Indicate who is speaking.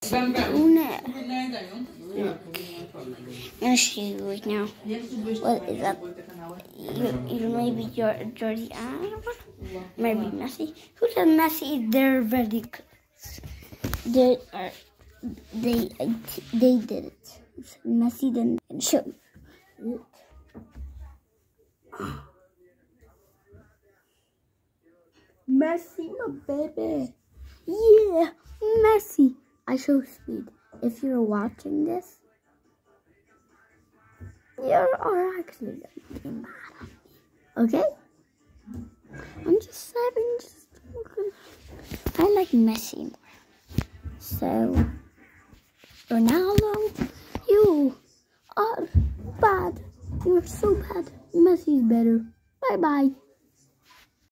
Speaker 1: Una. I'm gonna show you right now. What is that? You maybe Jordi Alba, maybe Messi. Who said Messi? They're very close. They did it. Messi didn't show you. Messi, my baby. Yeah, Messi. I show speed. If you're watching this, you're actually gonna be mad at me. Okay? I'm just saying, I like Messi more. So, Ronaldo, you are bad. You're so bad. Messi's better. Bye-bye.